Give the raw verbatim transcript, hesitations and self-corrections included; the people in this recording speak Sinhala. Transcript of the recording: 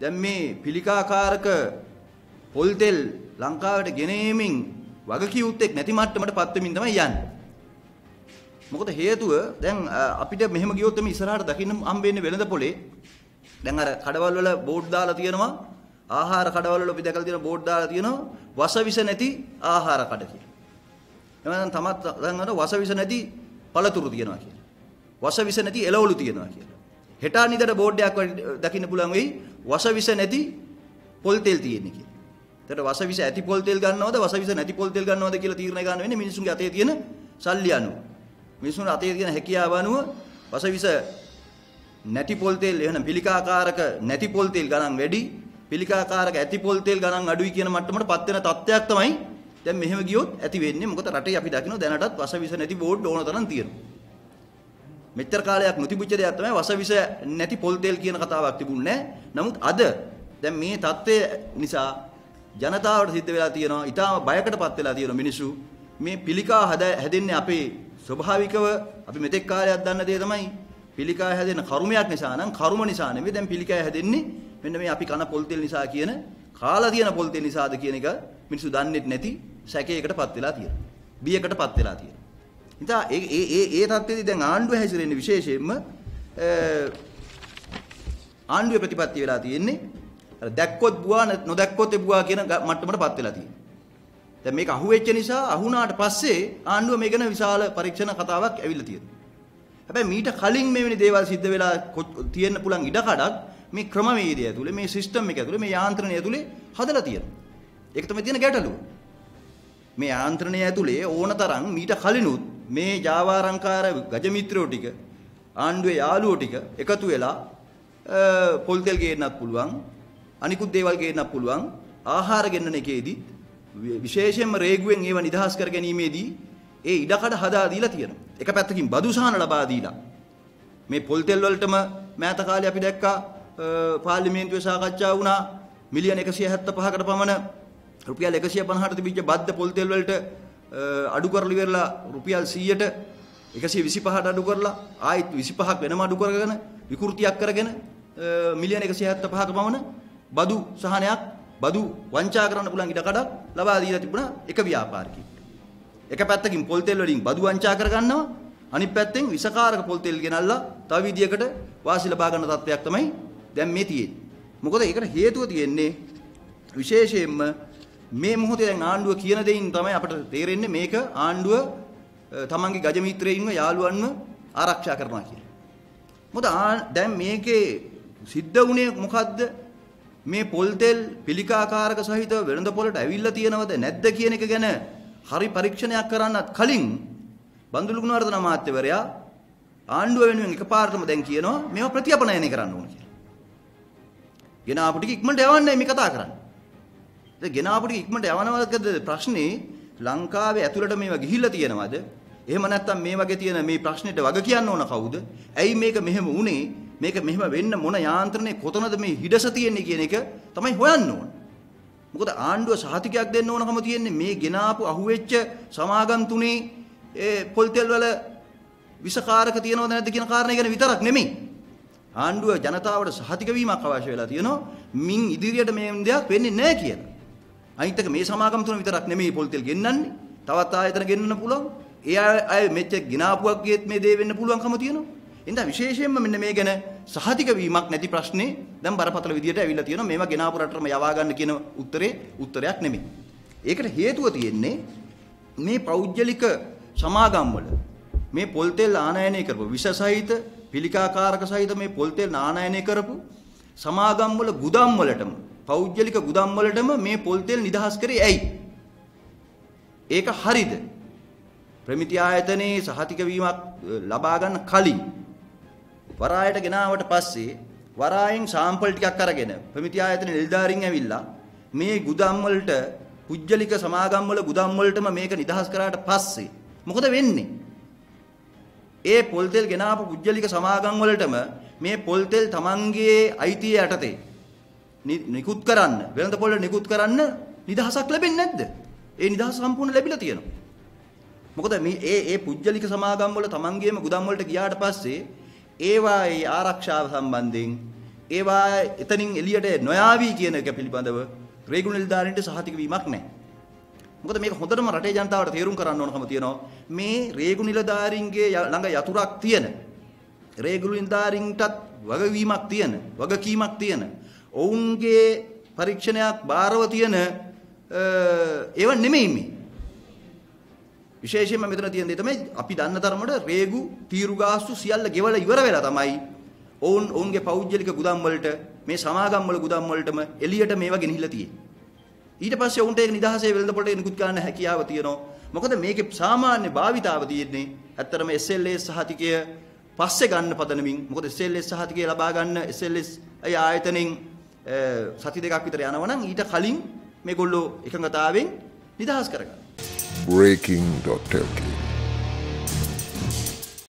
දැන් මේ පිළිකාකාරක පොල් තෙල් ලංකාවට ගෙනීමෙන් වගකියුත්තේක් නැති මට්ටමට පත් වෙමින් තමයි යන්නේ. මොකද හේතුව දැන් අපිට මෙහෙම ගියොත් මේ ඉස්සරහට දකින්න හම්බෙන්නේ වෙළඳ පොලේ දැන් අර කඩවල් වල බෝඩ් දාලා තියෙනවා ආහාර කඩවල වල අපි දැකලා තියෙන බෝඩ් දාලා තියෙනවා වසවිස නැති ආහාර කඩ කියලා. එහෙනම් තමත් දැන් අර වසවිස නැති පළතුරු තියෙනවා කියලා. වසවිස නැති එළවලු තියෙනවා කියලා. හෙටා නිදට බෝඩ් එකක් දකින්න පුළුවන් වෙයි වසවිස නැති පොල් තෙල් තියෙන්නේ කියලා. එතකොට වසවිස ඇති පොල් තෙල් ගන්නවද වසවිස නැති පොල් තෙල් ගන්නවද කියලා තීරණය ගන්න වෙන්නේ මිනිසුන්ගේ අතේ තියෙන සල්ලි අනුව. මිනිසුන් අතේ තියෙන හැකියාව අනුව වසවිස නැති පොල් තෙල් එහෙනම් පිළිකාකාරක නැති පොල් තෙල් ගණන් වැඩි පිළිකාකාරක ඇති පොල් තෙල් ගණන් අඩුයි කියන මට්ටමට පත් වෙන තත්ත්වයක් තමයි දැන් මෙහෙම ගියොත් ඇති වෙන්නේ. මොකද රටේ අපි දකින්න දැනටත් වසවිස නැති බෝඩ් ඕන තරම් තියෙනවා. මෙච්චර කාලයක් නොතිබුච්ච දෙයක් තමයි වසවිස නැති පොල් තෙල් කියන කතාවක් තිබුණේ නැහැ. නමුත් අද දැන් මේ தත්ත්වය නිසා ජනතාවට සිද්ධ වෙලා තියෙනවා ඊටාම බයකටපත් වෙලා තියෙන මිනිස්සු මේ පිළිකා හැදෙන්නේ අපේ ස්වභාවිකව අපි මෙතෙක් කාලයක් දන්න දේ තමයි පිළිකා හැදෙන කර්මයක් නිසා නම් කර්ම නිසා නෙවෙයි දැන් පිළිකා හැදෙන්නේ මෙන්න මේ අපි කන පොල් තෙල් නිසා කියන කාලා තියෙන පොල් තෙල් නිසාද කියන එක මිනිස්සු දන්නේ නැති සැකයකටපත් වෙලා තියෙනවා. බියකටපත් වෙලා තියෙනවා. ඉතින් ඒ ඒ ඒ ඒ තත්ත්වෙදී දැන් ආණ්ඩුව හැසිරෙන්නේ විශේෂයෙන්ම ආණ්ඩුවේ ප්‍රතිපත්ති වෙලා තියෙන්නේ අර දැක්කොත් බුවා නොදැක්කොත් බුවා කියන මට්ටමටපත් වෙලා තියෙනවා. දැන් මේක අහුවෙච්ච නිසා අහුණාට පස්සේ ආණ්ඩුව මේ ගැන විශාල පරීක්ෂණ කතාවක් ඇවිල්ලා තියෙනවා. හැබැයි මීට කලින් මේ වෙනි දේවල් සිද්ධ වෙලා තියෙන්න පුළුවන් ඉඩකඩක් මේ ක්‍රමවේදය ඇතුලේ මේ සිස්ටම් එක ඇතුලේ මේ යාන්ත්‍රණය ඇතුලේ හදලා තියෙනවා. ඒක තමයි තියෙන ගැටලුව. මේ යාන්ත්‍රණය ඇතුලේ ඕනතරම් මීට කලිනුත් මේ ජාවාරංකාර ගජමිත්‍රයෝ ටික ආණ්ඩුවේ යාළුවෝ ටික එකතු වෙලා පොල් තෙල් ගේන්නත් පුළුවන් අනිකුත් දේවල් ගේන්නත් පුළුවන් ආහාර ගෙන්නන එකේදී විශේෂයෙන්ම රේගුවෙන් ඒව නිදහස් කර ගැනීමේදී ඒ ඉඩකඩ හදා දීලා තියෙනවා. එක පැත්තකින් බදු සහන ලබා දීලා මේ පොල් තෙල් වලටම මෑත කාලේ අපි දැක්කා පාර්ලිමේන්තුවේ සාකච්ඡා වුණා මිලියන එකසිය හැත්තෑ පහකට පමණ රුපියල් එකසිය පනහට තිබිච්ච බද්ද පොල් තෙල් වලට අඩු කරලා ඉවරලා රුපියල් සීයට එකසිය විසිපහට අඩු කරලා ආයෙත් විසිපහක් වෙනම අඩු කරගෙන විකෘතියක් කරගෙන මිලියන එකසිය හැත්තෑ පහක පමණ බදු සහනයක් බදු වංචා කරන්න පුළුවන් ඉඩකඩක් ලබා දීලා තිබුණා එක ව්‍යාපාරිකයෙක්. එක පැත්තකින් පොල් තෙල් වලින් බදු වංචා කර ගන්නවා අනිත් පැත්තෙන් විසකාරක පොල් තෙල් ගෙනල්ලා තව විදියකට වාසි ලබා ගන්න තත්ත්වයක් තමයි දැන් මේ තියෙන්නේ. මොකද ඒකට හේතුව තියෙන්නේ විශේෂයෙන්ම මේ මොහොතේ දැන් ආණ්ඩුව කියන දෙයින් තමයි අපිට තේරෙන්නේ මේක ආණ්ඩුව තමන්ගේ ගජ මිත්‍රයින්ව යාළුවන්ව ආරක්ෂා කරනවා කියලා. මොකද දැන් මේකේ සිද්ධ වුණේ මොකද්ද? මේ පොල් තෙල් පිළිකාකාරක සහිතව වෙළඳ පොළට ඇවිල්ලා තියෙනවද නැද්ද කියන එක ගැන හරි පරීක්ෂණයක් කරන්නත් කලින් බන්දුලු ගුණවර්ධන අමාත්‍යවරයා ආණ්ඩුව වෙනුවෙන් එකපාරටම දැන් කියනවා මේව ප්‍රතිඅපනයනය කරන්න ඕන කියලා. ගෙන ආපු ටික ඉක්මනට යවන්නයි මේ කතා කරන්නේ. ඒ ගෙන ආපු ටික ඉක්මනට යවනවද ප්‍රශ්නේ ලංකාවේ ඇතුළට මේවා ගිහිල්ලා තියෙනවද? එහෙම නැත්නම් මේ වගේ තියෙන මේ ප්‍රශ්නෙට වග කියන්න ඕන කවුද? ඇයි මේක මෙහෙම වුනේ? මේක මෙහෙම වෙන්න මොන යාන්ත්‍රණේ කොතනද මේ හිඩස තියෙන්නේ කියන එක තමයි හොයන්න ඕන. මොකද ආණ්ඩුව සහතිකයක් දෙන්න ඕනකම තියෙන්නේ මේ ගෙන ආපු අහුවෙච්ච සමාගම් තුනේ ඒ පොල් තෙල් වල විසකාරක තියෙනවද නැද්ද කියන කාරණේ ගැන විතරක් නෙමෙයි. ආණ්ඩුව ජනතාවට සහතික වීමක් අවශ්‍ය වෙලා තියෙනවා. මින් ඉදිරියට මේ දෙයක් වෙන්නේ නැහැ කියලා. අනිත් එක මේ සමාගම් තුන විතරක් නෙමෙයි පොල් තෙල් ගෙන්නන්නේ. තවත් ආයතන ගෙන්නන්න පුළුවන්. ඒ අය මෙච්ච ගිනාපුවක් ගියත් මේ දේ වෙන්න පුළුවන්කම තියෙනවා. එඳා විශේෂයෙන්ම මෙන්න මේ ගැන සහතික වීමක් නැති ප්‍රශ්නේ දැන් බරපතල විදියට ඇවිල්ලා තියෙනවා. මේවා ගෙනාපු රටටම යවා ගන්න කියන උත්තරේ උත්තරයක් නෙමෙයි. ඒකට හේතුව තියෙන්නේ මේ පෞද්ගලික සමාගම් වල මේ පොල් තෙල් ආනයනය කරපු විෂ සහිත පිළිකාකාරක සහිත මේ පොල් තෙල් ආනයනය කරපු සමාගම් වල ගුදම් වලටම පෞද්ගලික ගුදම් වලටම මේ පොල් තෙල් නිදහස් කරේ ඇයි? ඒක හරිද? ප්‍රමිති ආයතනයේ සහතික වීමක් ලබා ගන්න කලින් වරායට ගෙනාවට පස්සේ වරායෙන් සාම්පල් ටිකක් අරගෙන ප්‍රමිති ආයතනයේ නිලධාරීන් ඇවිල්ලා මේ ගුදම් වලට පුජ්‍යලික සමාගම් වල ගුදම් වලටම මේක නිදහස් කරාට පස්සේ මොකද වෙන්නේ? ඒ පොල් තෙල් ගෙනාපු පුජ්‍යලික සමාගම් වලටම මේ පොල් තෙල් තමන්ගේ අයිතිය යටතේ නිකුත් කරන්න වෙළඳ පොළ නිකුත් කරන්න නිදහසක් ලැබෙන්නේ නැද්ද? ඒ නිදහස සම්පූර්ණ ලැබිලා තියෙනවා. මොකද මේ ඒ ඒ පුජ්‍යලික සමාගම් වල තමන්ගේම ගුදම් වලට ගියාට පස්සේ ඒවායේ ආරක්ෂාව සම්බන්ධයෙන් ඒවා එතනින් එළියට නොයාවි කියන එක පිළිබඳව රේගුණ නිලධාරීන්ට සහතික වීමක් නැහැ. මොකද මේක හොඳටම රටේ ජනතාවට තේරුම් කරන්න ඕනකම තියෙනවා. මේ රේගුණ නිලධාරීන්ගේ ළඟ යතුරක් තියෙන රේගුණ නිලධාරීන්ටත් වගවීමක් තියෙන වගකීමක් තියෙන ඔවුන්ගේ පරීක්ෂණයක් බාරව තියෙන ඒව නෙමෙයි මේ. විශේෂයෙන්ම මෙතන තියෙන දේ තමයි අපි දන්න තරමට රේගු තීරු ගාස්තු සියල්ල ගෙවලා ඉවර වෙලා තමයි ඔවුන් ඔවුන්ගේ පෞද්ගලික ගුදම් වලට මේ සමාගම් වල ගුදම් වලටම එළියට මේවා ගෙනහිලා තියෙන්නේ. ඊට පස්සේ උන්ට ඒක නිදහසේ වෙළඳ පොළට නිකුත් කරන්න හැකියාව තියෙනවා. මොකද මේකේ සාමාන්‍ය භාවිතාව තියෙන්නේ ඇත්තටම එස් එල් එස් සහතිකය පස්සේ ගන්න පදනමින්. මොකද එස් එල් එස් සහතිකය ලබා ගන්න එස් එල් එස් අය ආයතනෙන් සති දෙකක් විතර යනවා නම් ඊට කලින් මේගොල්ලෝ එකඟතාවෙන් නිදහස් කරගන්න. breaking dot l k